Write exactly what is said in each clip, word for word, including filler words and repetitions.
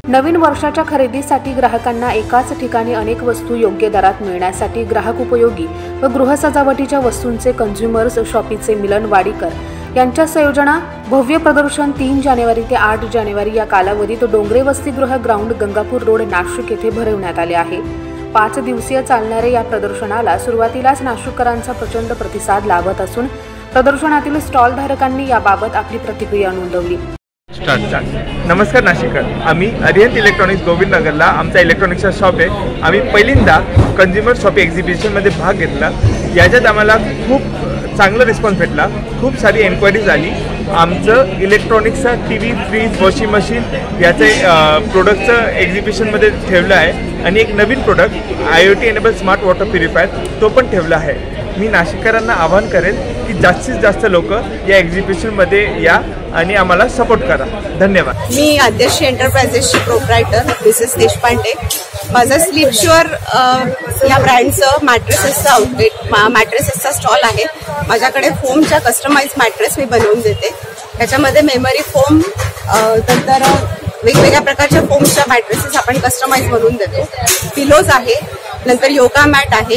नवीन वर्षाच्या खरेदीसाठी ग्राहकांना एकाच ठिकाणी अनेक वस्तू योग्य दरात मिळण्यासाठी ग्राहक उपयोगी व गृहसजावटीच्या वस्तूंचे कन्झ्युमर्स शॉपीचे मिलन वाडीकर यांच्या संयोजना भव्य प्रदर्शन तीन जानेवारी ते आठ जानेवारी या कालावधीत डोंगरे वसतिगृह ग्राउंड गंगापूर रोड नाशिक येथे भरवण्यात आले आहे। पाच दिवसीय चालणाऱ्या या प्रदर्शनाला सुरुवातीलाच नाशिककरांचा प्रचंड प्रतिसाद लाभत असून प्रदर्शनातील स्टॉल धारकांनी याबाबत आपली प्रतिक्रिया नोंदवली। स्टार्ट स्टार्ट नमस्कार नाशिककर, आम्ही अरिहंत इलेक्ट्रॉनिक्स गोविंद नगरला आमचा इलेक्ट्रॉनिक्सचा शॉप आहे। आम्ही पहिल्यांदा कंझ्युमर शॉपिंग एक्झिबिशनमध्ये भाग घेतला। याच्यात आम्हाला खूप चांगला रिस्पॉन्स भेटला, खूप सारी एन्क्वायरीज आली। आमचं इलेक्ट्रॉनिक्सचा T V, fridge, washing machine याचे प्रोडक्टचं एक्झिबिशनमध्ये ठेवलं आहे आणि एक नवीन product I O T enable smart water purifier तो पण ठेवला आहे। मी नाशिककरांना आवाहन करेन की जास्तीत जास्त लोक या एक्झिबिशनमध्ये या आणि आम्हाला सपोर्ट करा। धन्यवाद। मी आद्यश्री एंटरप्राइजेसची प्रोप्रायटर मिसेस देशपांडे। माझं स्लीप शुअर या ब्रँडचं मॅट्रेसेसचं आउटलेट मॅट्रेसेसचा स्टॉल आहे। माझ्याकडे फोमच्या कस्टमाइज मॅट्रेस मी बनवून देते। त्याच्यामध्ये मेमरी फोम, नंतर वेगवेगळ्या प्रकारच्या फोमच्या मॅट्रेसेस आपण कस्टमाइज बनवून देतो। पिलोज आहे, नंतर योगा मॅट आहे।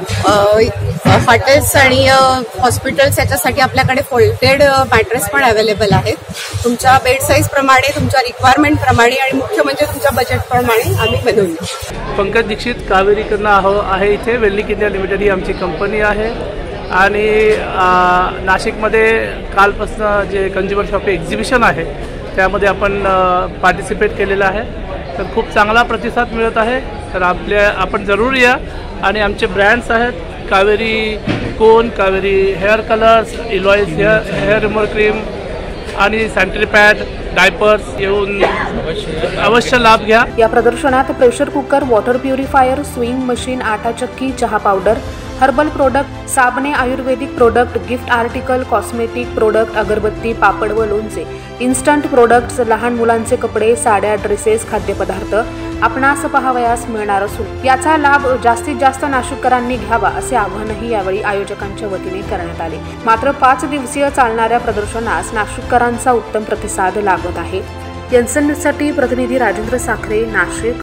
हॉटेल्स आणि हॉस्पिटल्स याच्यासाठी आपल्याकडे फोल्डेड मॅट्रेस पण अवेलेबल आहेत। तुमच्या बेड साईज प्रमाणे, तुमच्या रिक्वायरमेंट प्रमाणे आणि मुख्य म्हणजे तुमच्या बजेट प्रमाणे आम्ही बनवून देतो। पंकज दीक्षित कावेरीकडनं आहो आहे इथे वेल्लिक इंडिया लिमिटेड ही आमची कंपनी आहे आणि नाशिकमध्ये कालपासून जे कंझ्युमर शॉपिंग एक्झिबिशन आहे त्यामध्ये आपण पार्टिसिपेट केलेलं आहे। तर खूप चांगला प्रतिसाद मिळत आहे। तर आपल्या आपण जरूर या आणि आमचे ब्रँड्स आहेत Kaveri cone, Kaveri hair colours, इलॉईस हेअर हेअर रिमूव्हर क्रीम आणि सॅनिटरी पॅड, डायपर्स येऊन अवश्य लाभ घ्या। या प्रदर्शनात pressure cooker, water purifier, sewing machine, आटा चक्की, चहा पावडर, हर्बल प्रोडक्ट, साबणे, Ayurvedic product, gift article, cosmetic product, अगरबत्ती, पापड व लोणचे, इन्स्टंट प्रोडक्ट्स, लहान मुलांचे कपडे, साड्या, ड्रेसेस, खाद्यपदार्थ आपणास पाहावयास मिळणार असून याचा लाभ जास्तीत जास्त नाशिककरांनी घ्यावा असे आवाहनही यावेळी आयोजकांच्या वतीने करण्यात आले। मात्र पाच दिवसीय चालणाऱ्या प्रदर्शनास नाशिककरांचा उत्तम प्रतिसाद लाभत आहे। एनएसएनसाठी प्रतिनिधी राजेंद्र साखरे, नाशिक।